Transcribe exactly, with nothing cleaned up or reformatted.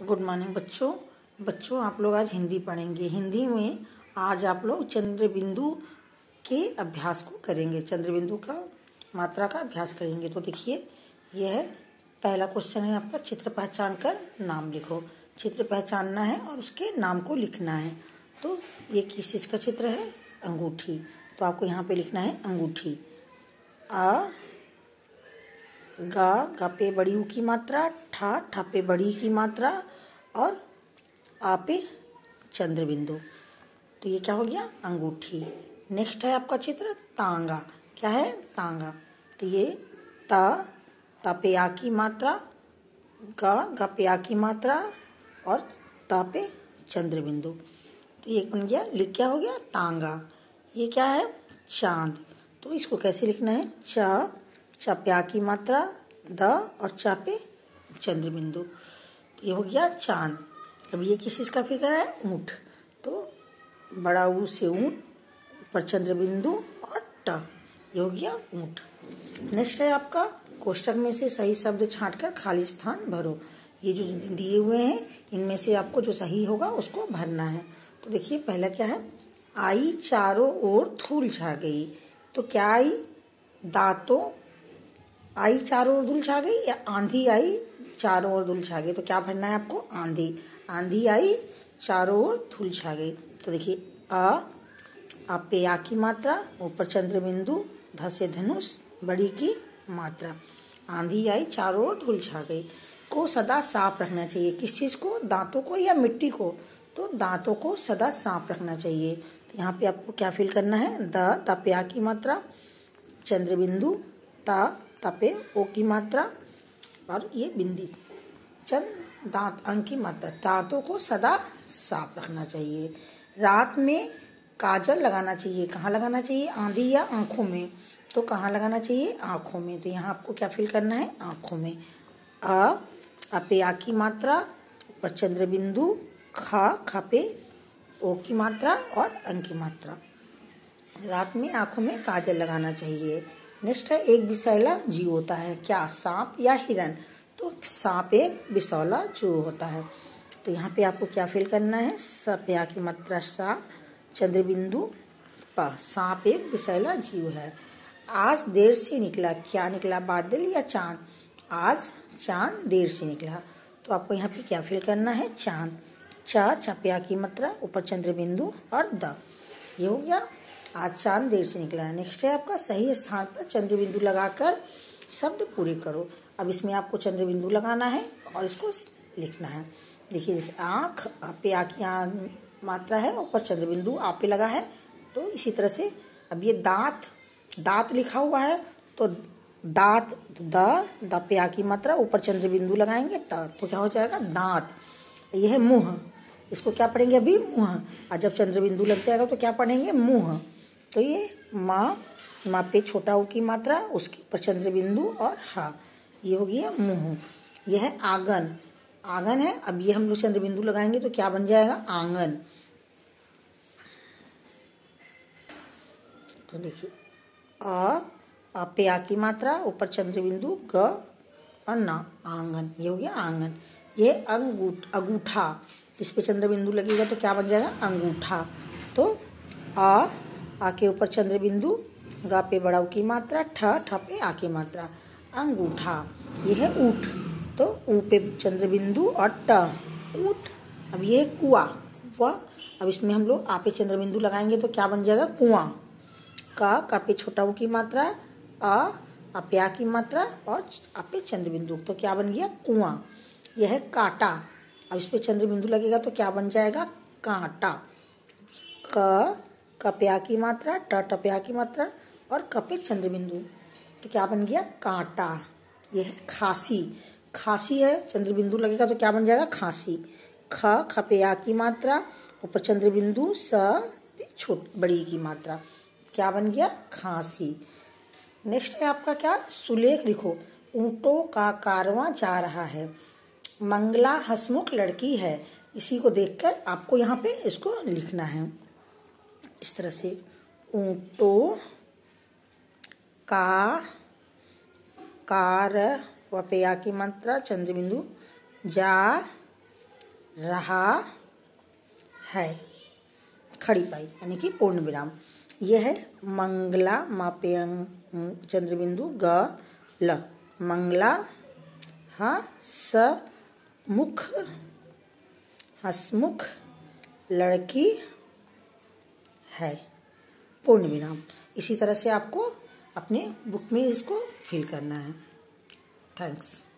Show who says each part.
Speaker 1: Good morning बच्चों बच्चों आप लोग आज हिंदी पढ़ेंगे। हिंदी में आज आप लोग चंद्र बिंदु के अभ्यास को करेंगे। चंद्र बिंदु का मात्रा का अभ्यास करेंगे। तो देखिए, यह पहला क्वेश्चन है आपका, चित्र पहचान कर नाम लिखो। चित्र पहचानना है और उसके नाम को लिखना है। तो ये किस चीज का चित्र है? अंगूठी। तो आपको यहाँ पे लिखना है अंगूठी। आ गा गा पे बड़ी ऊ की मात्रा, ठा ठा पे बड़ी की मात्रा और आ पे चंद्र बिंदु। तो ये क्या हो गया? अंगूठी। नेक्स्ट है आपका चित्र तांगा। क्या है? तांगा। तो ये ता ता पे आ की मात्रा, गा गा पे आ की मात्रा और ता पे चंद्र बिंदु। तो ये बन गया, लिख क्या हो गया? तांगा। ये क्या है? चांद। तो इसको कैसे लिखना है? चा चा पे आ की मात्रा, द और चा पे चंद्र बिंदु। तो ये हो गया चांद। अब ये किस चीज का फिगर है? ऊंट। तो बड़ा ऊ से ऊंट, ऊपर चंद्र बिंदु और ट, ये हो गया ऊंट। नेक्स्ट है आपका, कोष्टक में से सही शब्द छांटकर खाली स्थान भरो। ये जो दिए हुए हैं इनमें से आपको जो सही होगा उसको भरना है। तो देखिए, पहला क्या है? आई चारों ओर धूल छा गई। तो क्या आई? दांतों आई चारों ओर धूल छा गई, या आंधी आई चारों ओर धूल छा गई? तो क्या भरना है आपको? आंधी। आंधी आई चारों ओर धूल छा गई। तो देखिए, अ आ पे आ की मात्रा, ऊपर चंद्र बिंदु, ध से धनुष, बड़ी की मात्रा। आंधी आई चारों ओर धूल छा गई को सदा साफ रखना चाहिए। किस चीज को? दांतों को या मिट्टी को? तो दांतों को सदा साफ रखना चाहिए। तो यहाँ पे आपको क्या फिल करना है? द ता पे आ की मात्रा, चंद्र बिंदु, ता ता पे ओ की मात्रा और ये बिंदी, चंद दांत अंक की मात्रा। दांतों को सदा साफ रखना चाहिए। रात में काजल लगाना चाहिए। कहाँ लगाना चाहिए? आंधी या आंखों में? तो कहाँ लगाना चाहिए? आंखों में। तो यहाँ आपको क्या फिल करना है? आंखों में। अ आ पे आ की मात्रा, ऊपर चंद्र बिंदु, खा खा पे ओ की मात्रा और अंक की मात्रा। रात में आंखों में काजल लगाना चाहिए। नेक्स्ट है, एक विषैला जीव होता है। क्या? सांप या हिरन? तो सांप एक विषैला जीव होता है। तो यहाँ पे आपको क्या फिल करना है? स पे आ की मात्रा, सा, चंद्र बिंदु, प। सांप एक विषैला जीव है। आज देर से निकला। क्या निकला? बादल या चांद? आज चांद देर से निकला। तो आपको यहाँ पे क्या फिल करना है? चांद। चा चा पे आ की मात्रा, ऊपर चंद्र बिंदु और द, ये हो गया आज चांद देर से निकला है। नेक्स्ट है आपका, सही स्थान पर चंद्र बिंदु लगाकर शब्द पूरे करो। अब इसमें आपको चंद्र बिंदु लगाना है और इसको लिखना है। देखिए देखिए, आंख पे आ की मात्रा है, ऊपर चंद्र बिंदु आ पे लगा है। तो इसी तरह से अब ये दांत, दांत लिखा हुआ है तो दांत, द द पे आ की मात्रा, ऊपर चंद्र बिंदु लगाएंगे त, तो क्या हो जाएगा? दांत। ये है मुंह। इसको क्या पढ़ेंगे अभी? मुंह। और जब चंद्र बिंदु लग जाएगा तो क्या पढ़ेंगे? मुंह। तो ये माँ, माँ पे छोटा ऊ की मात्रा, उसके ऊपर चंद्र बिंदु और हा, ये हो गया मुंह। यह है आंगन। आंगन है। अब ये हम लोग चंद्र बिंदु लगाएंगे तो क्या बन जाएगा? आंगन। तो देखिए, अ आ पे आ की मात्रा, ऊपर चंद्र बिंदु, ग और ना, आंगन, ये हो गया आंगन। ये अंगूठ अंगूठा, इस पे चंद्र बिंदु लगेगा तो क्या बन जाएगा? अंगूठा। तो आ आ के ऊपर चंद्र बिंदु, गा पे बड़ा ऊ की मात्रा, ठ ठ पे आ की मात्रा, अंगूठा। ये है ऊंट। तो ऊ पे चंद्र बिंदु और ट, ऊंट। अब ये है कुआ, कुआ। अब इसमें हम लोग आ पे चंद्र बिंदु लगाएंगे तो क्या बन जाएगा? कुआं। का का पे छोटा ऊ की मात्रा, आ आ पे आ की मात्रा और आ पे चंद्र बिंदु, तो क्या बन गया? कुआं। यह है कांटा। अब इस पे चंद्र बिंदु लगेगा तो क्या बन जाएगा? कांटा। क क पे आ की मात्रा, ट ट पे आ की मात्रा और क पे चंद्र बिंदु, तो क्या बन गया? कांटा। यह है खांसी। खांसी है, चंद्र बिंदु लगेगा तो क्या बन जाएगा? खांसी। ख ख पे आ की मात्रा, ऊपर चंद्र बिंदु, स पे छोट बड़ी की मात्रा, क्या बन गया? खांसी। नेक्स्ट है आपका क्या? सुलेख लिखो। ऊंटों का कारवां जा रहा है। मंगला हसमुख लड़की है। इसी को देखकर आपको यहाँ पे इसको लिखना है इस तरह से, ऊंटों का कार व पे आ की मात्रा, चंद्र बिंदु, जा रहा है, खड़ी पाई यानी कि पूर्ण विराम। यह है मंगला, मापे अंग चंद्र बिंदु ग ल, मंगला हसमुख, हसमुख लड़की है, पूर्ण विराम। इसी तरह से आपको अपने बुक में इसको फिल करना है। थैंक्स।